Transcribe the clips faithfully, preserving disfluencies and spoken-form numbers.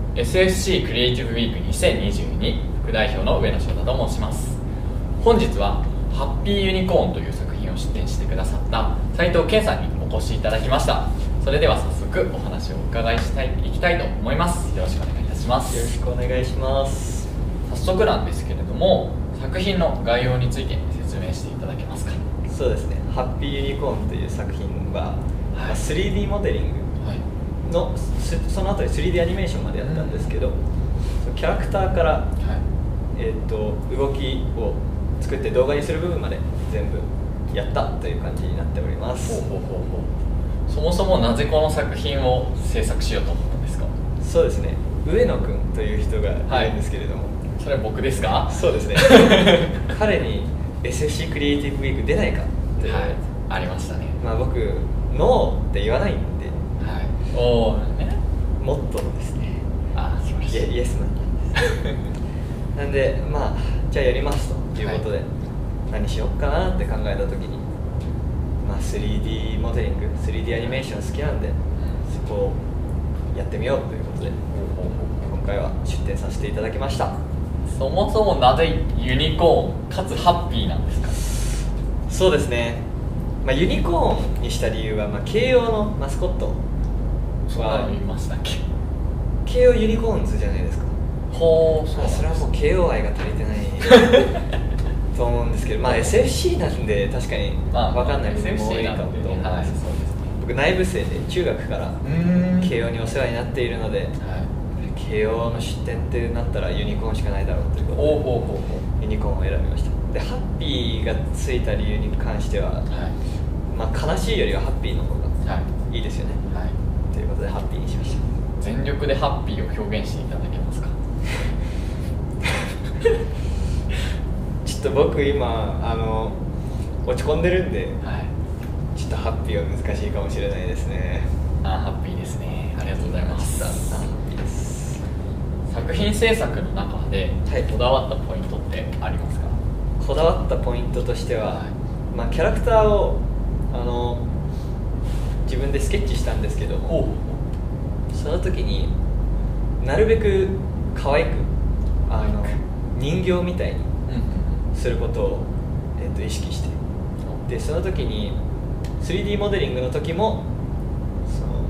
エスエフシー クリエイティブウィークにせんにじゅうに副代表の上野翔太と申します。本日はハッピーユニコーンという作品を出展してくださった斉藤健さんにお越しいただきました。それでは早速お話をお伺いしたいいきたいと思います。よろしくお願いいたします。 よろしくお願いします。 早速なんですけれども、作品の概要について説明していただけますか。 そうですね、ハッピーユニコーンという作品は、はいまあ、スリーディー モデリングの、はい、その後に スリーディー アニメーションまでやったんですけど、うん、キャラクターから、はいえー、と動きを作って動画にする部分まで全部やったという感じになっております。 ほうほうほうほう。そもそもなぜこの作品を制作しようと思ったんですか。 そうですね、上野くんという人がいるんですけれども、はい、 それは僕ですか。 そうですね彼に エスエフシー クリエイティブウィーク出ないかって、 はい、ありましたね。 まあ僕ノーって言わないんで、 はい、おーね、 モットーですね。 ああ、素晴らしい。 イエスマンなんですなんでまあじゃあやりますということで、はい、何しようかなって考えた時に、まあ スリーディー モデリング スリーディー アニメーション好きなんで、うん、そこをやってみようということで、今回は出展させていただきました。 そもそもなぜユニコーンかつハッピーなんですか。 そうですね、まあ、ユニコーンにした理由は、まあ、慶応のマスコットは言いましたっけ。 慶応ユニコーンズじゃないですか。 ほう、そう、 それはもう慶応愛が足りてないと思うんですけど、まあ エスエフシー なんで確かに分かんない部分も多いかもと思うんです。僕内部生で中学から慶応にお世話になっているので、はい、慶応の出展ってなったらユニコーンしかないだろうということで、 ほうほうほうほう、 ユニコーンを選びました。でハッピーがついた理由に関しては、はいまあ、悲しいよりはハッピーの方がいいですよね、はい、ということでハッピーにしました。 全力でハッピーを表現していただけますか。 ちょっと僕今あの落ち込んでるんで、はい、ちょっとハッピーは難しいかもしれないですね。 あ、ハッピーですね。ありがとうございます。ハッピーです。作品制作の中でこだわったポイントってありますか。はい、 こだわったポイントとしては、はいまあ、キャラクターをあの自分でスケッチしたんですけども、その時になるべく可愛くあの人形みたいにすることを、えー、と意識して、でその時に スリーディー モデリングの時もその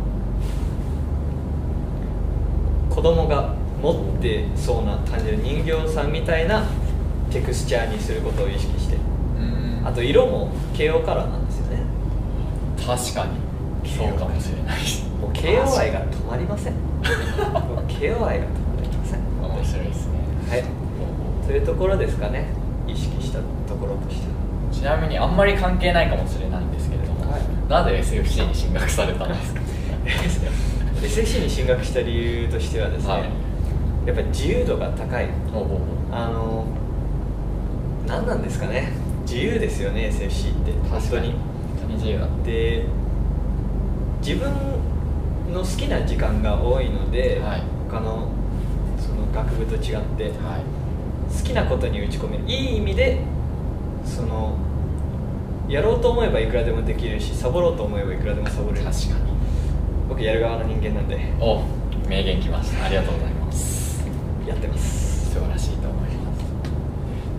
子供が持ってそうな感じの人形さんみたいなテクスチャーにすることを意識して、あと色も慶応カラーなんですよね。 確かにそうかもしれない。 もう慶応愛が止まりません。もう慶応愛が止まりません。 面白いですね。 はい、というところですかね、意識したところとしては。 ちなみにあんまり関係ないかもしれないんですけれども、はい、なぜ エスエフシー に進学されたんですか。 エスエフシー に進学した理由としてはですね、はい、やっぱり自由度が高い。ほうほうほう、あの何なんですかね、自由ですよね エスエフシー って本当に。 自由だで自分の好きな時間が多いので、はい、他のその学部と違って、はい、好きなことに打ち込める、いい意味でそのやろうと思えばいくらでもできるし、サボろうと思えばいくらでもサボれる。 確かに僕やる側の人間なんで。 お、名言きました。ありがとうございます。 やってます。 素晴らしいと思います。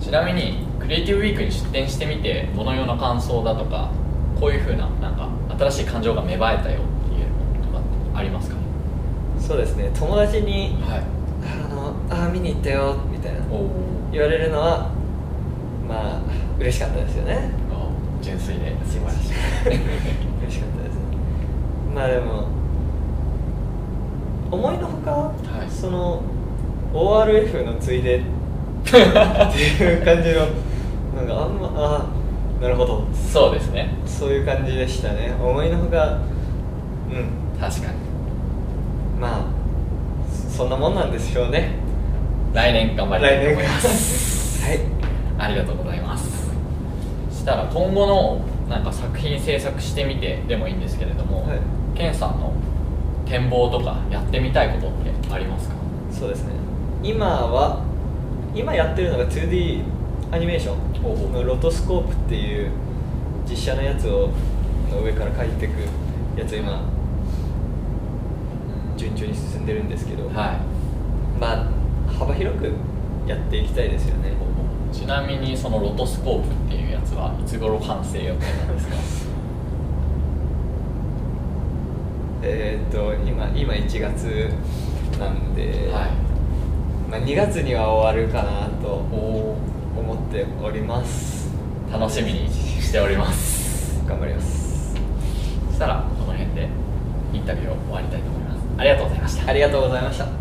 ちなみにクリエイティブウィークに出展してみてどのような感想だとか、こういう風ななんか新しい感情が芽生えたよっていうのがありますか。 そうですね、友達に、はい、あのあ見に行ったよみたいな言われるのはまあ嬉しかったですよね。 純粋で素晴らしい。 嬉しかったです。まあでも思いのほか、はい、その オーアールエフ のついでっていう感じのなんかあんまあなるほど、 そうですね、 そういう感じでしたね。思いのほか、 うん確かにまあそんなもんなんですよね。 来年頑張りたいと思いますはい、 ありがとうございます。したら今後のなんか作品制作してみてでもいいんですけれども、はい、ケンさんの展望とかやってみたいことってありますか。 そうですね、今は今やってるのが ツーディー アニメーションのロトスコープっていう実写のやつをの上から描いていくやつを今順調に進んでるんですけど、はい、 まあ幅広くやっていきたいですよね。 ちなみにそのロトスコープっていうやつはいつ頃完成予定なんですか？ えっと今今いちがつなんで、 はい、 まあ、にがつには終わるかなと思っております。 楽しみにしております。 頑張ります。 そしたらこの辺でインタビューを終わりたいと思います。ありがとうございました。 ありがとうございました。